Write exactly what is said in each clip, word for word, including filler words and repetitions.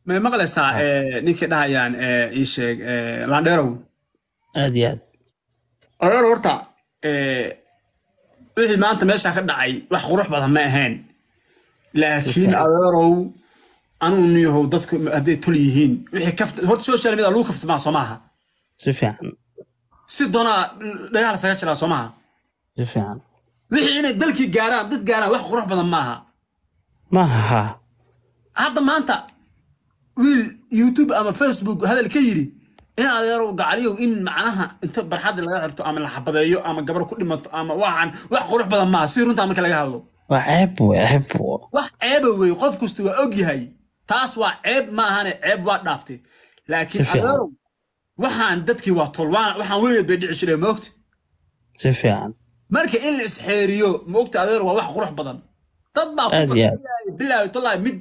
ما مقلسا ها نيكي دهayaan ii sheeg Landero aad iyo aad adeer horta wixii maanta meesha ka dhacay wax qurux badan ma ahayn si laakiin fiican adeerow anuu niyahow dadku hadday tul yihiin wixii kafta horta social media lagu kaftamaa soo maaha si fiican si doonaa dagaal saga jiraa soo maaha si fiican wixii inay dalkii gaaraan dad gaaraan wax qurux badan maaha maaha hadda maanta wiil youtube ama facebook hadal ka yiri in adeerow gacaliyow in macnaha inta barxad laga xirto ama la xabadeeyo ama gabar ku dhimato ama waxan wax qurux badan maaha si runta marka laga hadlo waa ceeb wey ceeb wax ceeb wey qof kasta waa og yahay taas waa ceeb ma ahane ceeb waa dhaaftay si laakiin fiican adeerow waxaan dadkii waa tolwaan waxaan weligeed bay dhici jireen moogta si fiican marka in la isxeeriyo moogta adeer waa wax qurux badan dad baa ku aad iyo aad fadhiya bilaahi tallaahi mid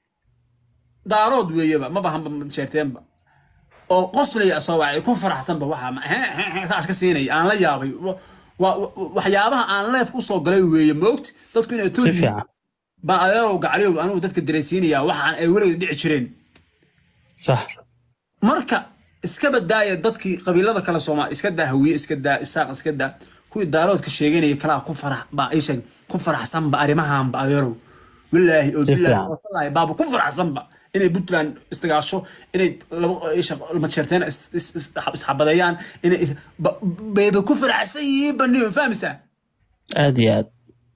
daarood weeyaba ma bahan sheerteenba oo qoslaya soo wacay ku faraxsanba waxa ma saas ka siinay aan la yaabay waxyaabaha aan leef u soo galay weeye moogta dadku inay si tool fiican ba adeerow gacaliyow anuu dadka dareensiinaya waxaan ay weligeed dhici jireen sax marka iska badaaya dadkii qabiilada kala Soomaa iska daa hawiye iska daa isaaq iska daa kuwii daaroodka sheeganaya kala ku farax ba ay sheeg ku faraxsan ba arimahan ba adeerow wallaahi oo si bilaahi fiican wallahi baaba ku faraxsan ba inay Puntland istagaasho inay laba ishaq ma jeerteen isxabadeeyaan inay bayba ku faraxsan yihiin baniyo fahamsa aad iyo aad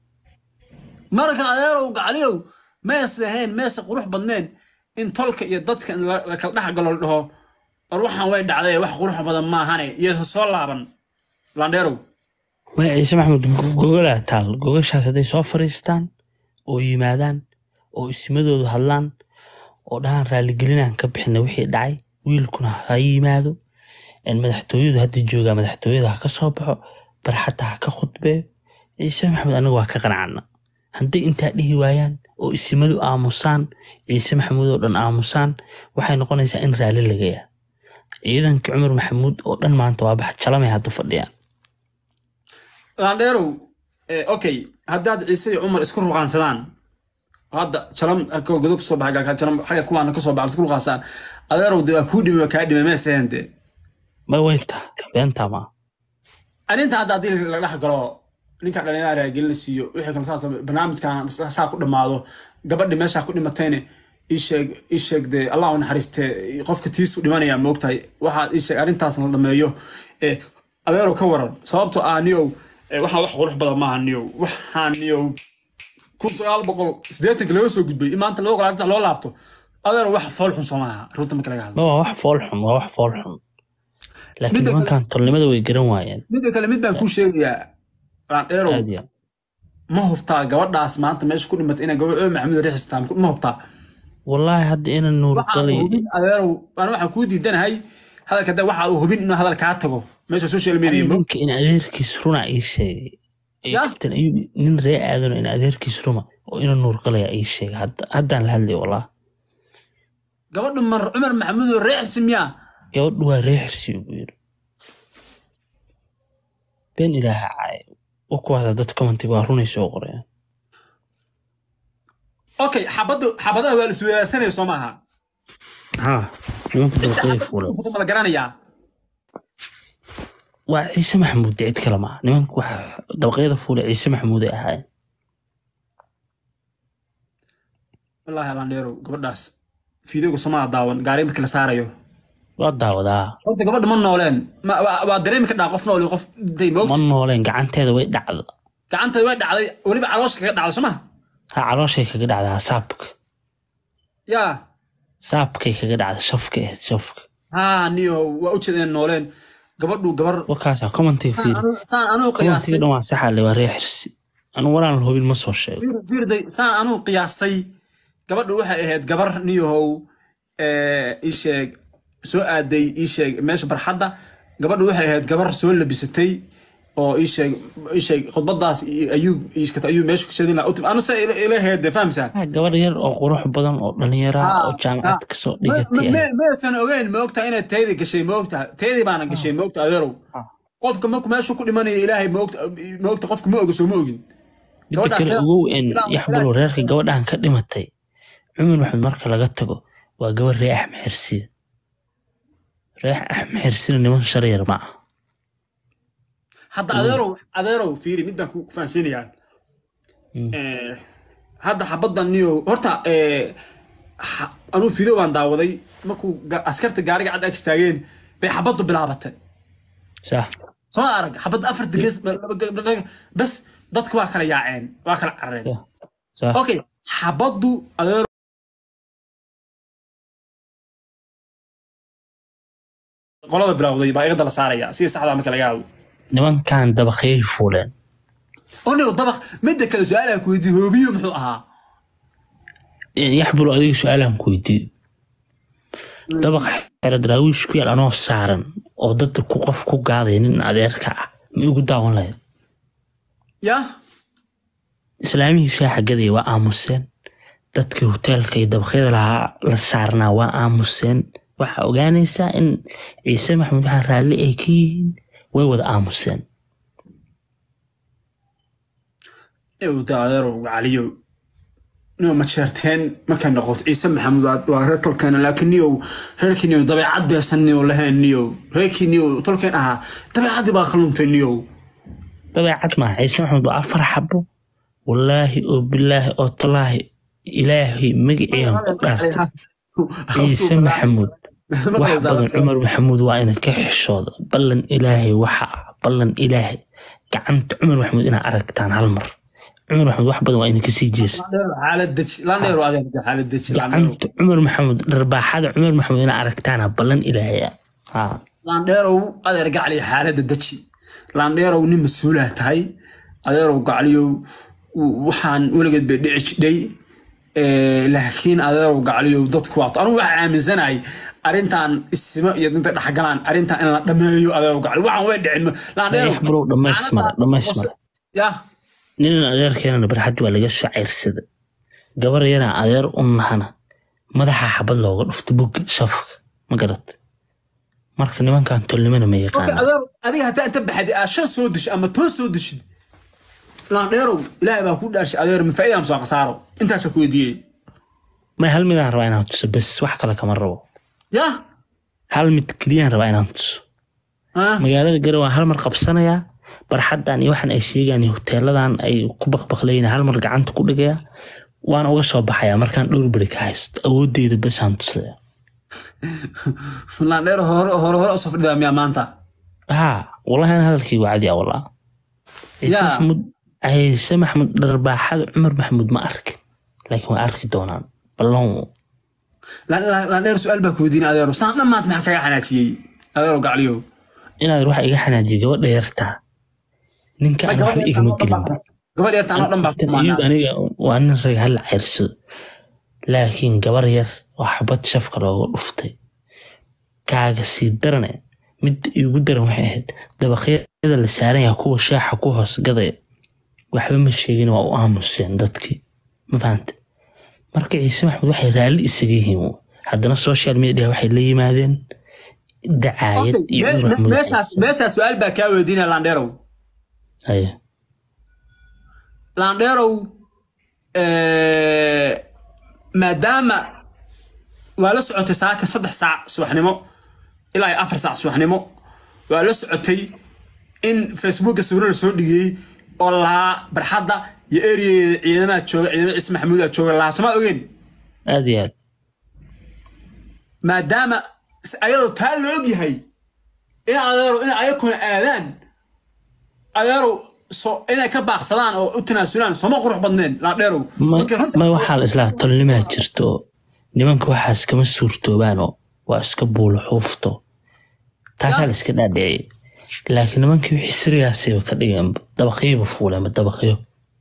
marka adeerow gacaliyow meesahayn meesa qurux badneen in tolka iyo dadka la kala dhax galo dhaho ruuxan way dhacday wax qurux badan ma ahane iyo soo laaban Landero ma ciise maxamed gogolaa taal gogashaas hadday soo fariistaan oo yimaadaan oo ismadoodu hadlaan oo dhahaan raaligelinaan ka bixina wixii dhacay wiilkuna ha yimaado in madaxtooyadu hadda joogaa madaxtooyada ha ka soo baxo barxadda ha ka khudbeeyo ciise maxamed anagu waa ka qanacana hadday intaa dhihi waayaan oo isimadu aamusaan ciise maxamuud oo dhan aamusaan waxay noqonaysaa in raali laga yaa ciidanka cumar maxamuud oo dhan maanta waa bax jalamay hadda fadhiyaan Landero okay haddaad ciise iyo cumar isku ruqaansadaan hadda jalam ka godog soo baxay ka jalam xaga kuwaana ka soo baxay isku ruqaansan adeerow dib ku dhimay ka dhimay meesende ma wayta beenta ma arinta hadda hadii la dhax galo ninka dhalinyarada raagilisiyo wixii kan saas barnaamijkan saas ku dhamaado gabadhi meesha ku dhimatayna isheeg isheegde Allah u naxariiste qofka tiisu dhimanaya moogtahay waxa isheeg arintaas la dhameeyo ee adeero ka waran sababtoo ah niyow waxa wax qurux badan ma ahaniyo waxaan niyow kun sagaal boqol siddeetan laga soo gudbay maanta loo qalaas loo laabto adeero wax fool xun Soomaha runta marka laga hadlo waa wax fool xun waa wax fool xun laakiin nimankan tolnimada way garan waayeen mid kale mid baan ku sheegayaa Landero aad iyo ma hubtaa gabadhaas maanta meesha ku dhimatay inay gabadh Maxamed Riixistaan ma hubtaa wallahi hadda ina nuur qalay adeerow ana waxa ku diidanahay hadalka da waxa uu hubin inuu hadal ka tago meesha social media ninka in adeerkiis runa ay sheegay ay kabtan ayuu nin ree aadano in adeerkiis ruma oo ina nuur qalay ay sheegay hadda haddaan la hadlay wallahi gabadhu mar Cumar Maxamuud Riixismiya gabadhu waa Riixisi ugu yiri been ilaaha caay وكواس دت كومنتي واروني سو قريان اوكي حبده حبده waa isweersanay Soomaha ha nimanka dalkay fuulay ma la garanaya waa ciise maxamuud cid kale ma nimanka waxa dabaqyada fuulay ciise maxamuud ay ahaayeen wallahi Landero gabadhaas fiidooga Soomaha daawan gaari markii la saarayo waa daawadaa horta gabadha ma nooleen waa dareemi ka dhac qof nool qof day moogta ma nooleen gacanteeda way dhacday gacanteeda way dhacday waliba caloosh kaga dhacday Soomaha ha calooshay kaga dhacday saabka ya saabkay kaga dhacday shafka ee shafka ha niyo waa u jeedeen nooleen gabadhu gabar wakaasa commenti fiir saan anu qiyaasay dhan waa sax leh waa Riixisi anu waraan la hubin ma soo sheego fiirday saan anu qiyaasay gabadhu waxay ahayd gabar niyow ee isheeg soo aaday ii sheeg meesha barxadda gabadhu waxay ahayd gabar soo labisatay oo ii sheeg ii sheeg khudbadaas ayuu iskata ayuu meesha ku sheedin lahaa anu sa ila ahayd fahamsan gabar yar oo qurux badan oo dhalinyaro oo jaamacad ka soo dhigatay ma san ogeyn ma ogtaa inay taydi gashay ma ogtaa taydi baana gashay ma ogtaa adeerow qofka markuu meesha ku dhimanayo ilaahay ma ogtaa ma ogtaa qofka ma oga soo ma ogin gabadha kale ugu in yaxbalo reerka gabadhan ka dhimatay cumar maxamed marka laga tago waa gabar ree axmed xirsiye ree axmed xirsina niman sharyar ma ah hadda adeerow adeerow fiiri mid baan ku fahansiinayaa ee hadda xabaddan niyo horta ee anuu video baan daawaday markuu askarta gaariga cad ag istaageen bay xabaddu bilaabatay sax soo arag xabad afar digees bas dadku waa kala yaaceen waa kala carareen sax okay xabaddu adeerow qolada bilowday baa iga dala saaraya si saxda marka laga hadlo nimankan dabaqay fuuleen oo dabaq midda kale su'aalaha ku weydiin hoobiyo muxuu ahaa yaxbulu adiga su'aalahan ku weydiin dabaq xerad raawish ku yaal anoo saaran oo dadka ku qof ku gaaday nin adeerka ah ma ugu daawan lahayd ya islaamihii shaaxagaday waa aamuseen dadkii hoteelka iyo dabaqyada lahaa la saarnaa waa aamuseen waxaa ogaanaysaa in ciise maxamuud waxaan raalli ay ka yihiin way wada aamuseen eew daadeerow caliyow noo ma jeerteen markay noqoto ciise maxamuud waa reer tolkeen laakiin niyow reerkii niyow dabeecad beesan niyow lahayn niyow reerkii niyow tolkeen ahaa dabeecadii baa khaluntay niyow dabeecad maaha ciise maxamuud waa afar xabo wallaahi oo bilaahi oo talaahi ilaahay magaciian ku dhaartay ciise maxamuud wax badan cumar maxamuud waa ina ka xishooda ballan ilaahay waxa ballan ilaahay gacanta cumar maxamuud inaa aragtaan hal mar cumar maxamuud wax badan waa ina kasii jeesta gacanta cumar maxamuud dharbaaxada cumar maxamuud inaa aragtaana ballan ilaahay ah laandheerow adeer gacli xaaladda deji laandheerow nin mas-uulah tahay adeerow gacliyow waxaan weligeed bay dhici jidhay laakiin adeerow gacliyow dadku waa anigu waxaa aaminsanahay arrintan isma iyo dinta dhaxgalaan arrintan in la dhameeyo adeerow gacli waxaan way dhicin laandheerow bro dhamaysmara dhamaysmara ya nin adeerkeena barxad waa laga soo ceyrsada gabar yana adeer u nahana madaxa xabad looga dhufto bug shafka ma garad marka nimankan tolnimana ma yaqaan adiga hataa inta baxday aashan soo dish ama toon soo dishid laandheerow ilaahay baa ku dhaarshay adeer ma faa'iido ama soo qasaaro intaas ku weydiiyay ma hal mid aan rabaa inaan tuso bas wax kale kama rabo ya hal mid kaliya aan rabaa inaan tuso magaalada garowe hal mar qabsanaya barxadan iyo waxan ay sheegaan hoteeladan ay ku baqbaqleeyeen hal mar gacanta ku dhigaya waan uga soo baxaya markaan dhowr bari ka haysto awoodeeda bas aan tusaya laandheerow hore hore hore soo fadhidaa miyaa maanta ha wallahi ana hadalkii wacdi ah wallahi ciise maxamuud ciise maxamuud dharbaaxada cumar maxamuud ma arkin laakiin waa arki doonaan ballan laandheerow su'aal baa ku weydiin adeerow saan dhammaad maxaa kaga xanaajiyey adeerow gacliyow inaad waxa iga xanaajiyey gabadha yartaa ninka aan waxba igama gelin gabadh yarta anoo dhan baa ku maana aniga waa nin rag hal ceyrso laakiin gabar yar oo xabad shafka looga dhuftay kaaga sii darane mid igu daran waxay ahayd dabaqyada la saaran yahay kuwa shaaxa ku hoos gadaya waxba ma sheegin waa u aamuseen dadkii ma fahanta marka ciise maxamuud waxay raalli isaga yihiin haddana social media waxay la yimaadeen dacaayad iyo meeshaas meeshaas su'aal baa kaa weydiinaya laandheerow haya laandheerow maadaama waa la socotay saaka saddex saac subaxnimo ilaa iyo afar saac subaxnimo waa la socotay in facebooka sawirada soo dhigayey oo lahaa barxadda iyo ereyadeeda ciidamada jooga ciidamada ciise maxamuud aa jooga lahaa somaa ogeen aad iyo aad maadaama ayadoo taa la og yahay in adeerow in ayakuna aadaan adeerow so inay ka baaqsadaan oo u tanaasulaan sooma qurux badneen laandheerow ma waxaa la islaa tolnimaa jirto nimanka waxaas kama suurtoobaanoo waa iska buulo xuufto taasaa la iska dhaadhiciyay laakiin nimankii wixii sirigaasiiba ka dhigeen dabaqyaba fuuleen dabaqyo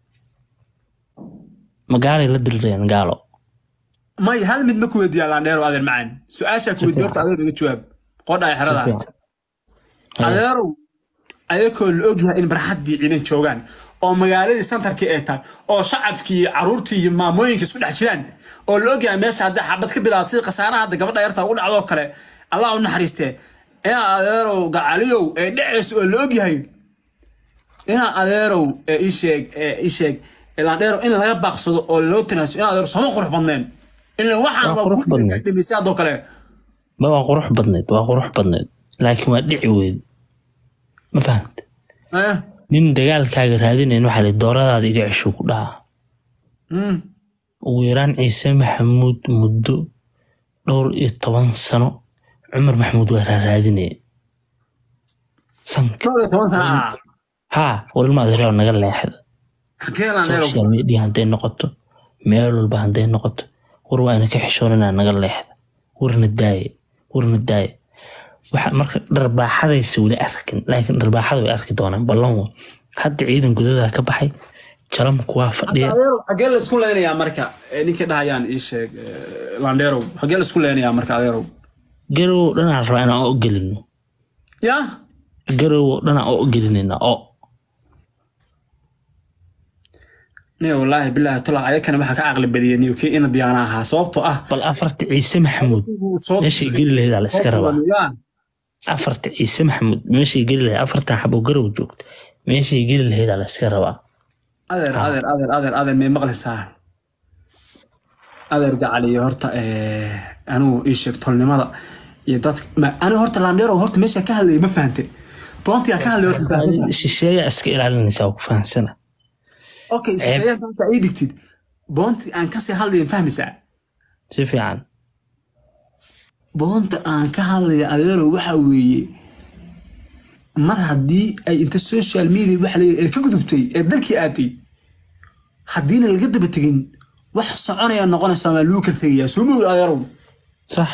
magaalay la dirireen gaalo may hal mid ma ku weydiiyaa laandheerow adeer macaan su-aashaa ku weydiiya horta adeer iga jawaab qodhaa xerada adeerow ayakoo la ogyahay in barxaddii ciidan joogaan oo magaaladii santarkii ay tahay oo shacabkii iyo caruurtii iyo maamooyinka isku dhex jiraan oo la ogyahay meesha hadda xabad ka bilaabatay sida khasaaraha hadda gabadha yarta ugu dhacdoo kale allah u naxariistee inaa adeerow gacaliyow ee dhacayso oo la ogyahay inaa adeerow ii sheeg ii sheeg laandheerow in laga baaqsado oo loo tanaaso inaa adeerow sooma qurux badneen إلا واحد قروح بدنيد دميسات دو كله ما waa qurux badneed waa qurux badneed laakiin waa dhici weyd ma fahant إيه nin dagaalkaaga raadinayn waxa la dooradaada iga cisho ku dhaca أمم ugu yaraan ciise maxamuud muddo dhowr iyo toban sano cumar maxamuud waa raadinayay sanka كله كمان سنة haa walma adeero naga leexda كيلا نيرو social media hadday noqoto meel walba hadday noqoto war waa ina ka xishoonanaa naga leexda warna daaye warna daaye waxa marka dharbaaxadaysa weli arkin laakiin dharbaaxada way arki doonaan ballan wa hadda ciidan gudaha ka baxay jalamku waa fadhiya xagee la isku leenayaa marka ninka dhahayaan ii sheeg Landero xagee la isku leenayaa marka adeero garow dhanaa rabaa inaan oo gelino ya garow dhanaa oo gelinayna oo nee wallahi billahi tala ayakana waxa ka aqli badiyay niyo kii in diyaanaha sababtoo ah bal afarta ciise maxamuud meeshii geli lahayd la iska rabaa afarta ciise maxamuud meeshii geli lahayd afarta xabo garow joogta meeshii geli lahayd la iska rabaa adeer adeer adeer adeer adeer me maqlaysaa adeer gacaliyo horta ee anu ii sheeg tolnimada iyo dad anu horta Landero horta meesha ka hadlay ma fahantay boontiga ka hadlay horta shisheeya iska ilaalinaysa ku fahansana okay shisheeya ka ay digtid boonti aan ka sii hadlay fahmaysaa si fiican boonta aan ka hadlay adeero waxa weeye mar haddii ay inta social media wax la ka gudubtay ee dalkii aatay haddiina laga daba tegin wax soconaya noqonaysa ma luu ka tagaya soo ma adeero صح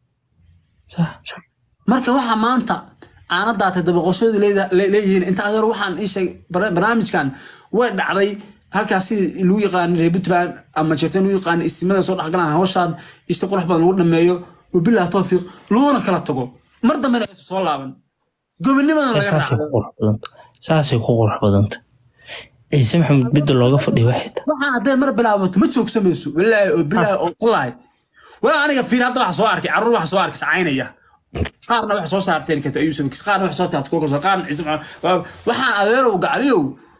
صح marka waxa maanta aan daatay dabaqoshada leeyihiin inta adeero waxaan ii sheeg barnaamijkan way dhacday halkaas loo yaqaan Reebutland ama jirteen loo yaqaan ismada soo dhaxgalan hawshan isto qurux badan lagu dhameeyo oo bilaa tawfiiq loona kala tago mar dambe ay soo laaban gobonimada laga raaxo saasay ku qurux badanta ciise maxamuud bid looga fadhiyo waxay waxa haday mar bilaabato ma joogsamayso wallahi oo bilaa oo qalaay wala aniga fiir hadda wax soo arkay carruur wax soo arkay sacaynaya qaarna wax soo saarteen ka ayuu sabix qaarna wax soo taad kooka soo qaan ciise waxa adeero gacaliyo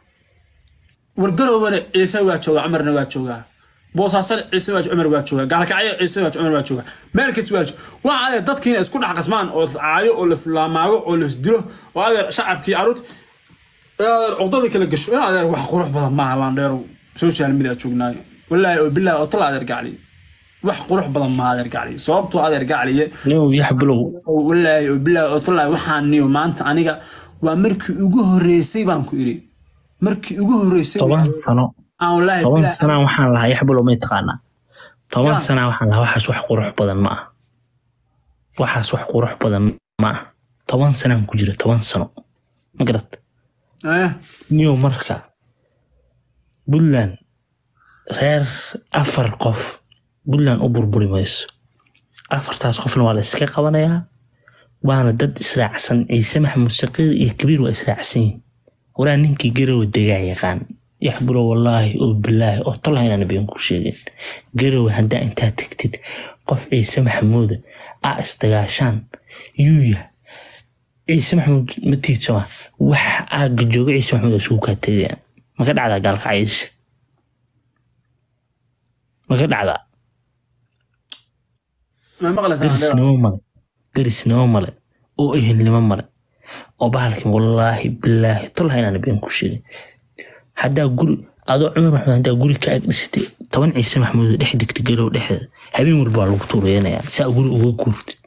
wargalowna ciise waa jooga amarna waa jooga boosaasan ciise waa umar waa jooga gaalkacyo ciise waa umar waa jooga meelkaas waa waa ay dadkiina isku dhax qasmaan oo aayo oo la islaamaago oo la isdilo oo ay shacabkii arut codada kala gasho in adeer wax qurux badan ma Landero social media joognaa wallahi oo billahi oo tala adeer gacli wax qurux badan ma adeer gacli sababtoo adeer gacliye niyo yaxbalow wallahi oo billahi oo tala waxaan niyo maanta aniga waa markii ugu horeysay baan ku iri markii ugu horeysay toban sano aan wallahi toban sano waxaan lahaa yaxbalow ma taqaana toban sano waxaan lahaa waxaas wax qurux badan ma ah waxaas wax qurux badan ma ah toban sano ku jira toban sano ma garad eh niyo marka Buntland reer afar qof Buntland u burburi mayso afartaas qofna waa la iska qabanayaa waana dad israacsan ciise maxamuud shaqiir iyo kabiir waa israacsan waraa ninkii garow degaa yaqaan yaxburo wallahi oo billahi oo tollayna nabiyan ku sheegeen garow hadda inta tagtid qof ciise maxamuud ah istagaashaan yuuya ciise maxamuud matiiso wax aaga jooga ciise maxamuud isku ka tagayaan ma ka dhacda gaalka ciise ma ka dhacda ma maqlaysaa darisnimo male oo ehelnimo male oo bahalkin wallahi billahi tollayna nabiyan ku sheegeen hadda guri adoo cumar maxamuud hadda guri ka agdhisatay toban ciise maxamuud dhex digtay garow dhexda habeen walba lagu tuureynaya saa guri uga guurtay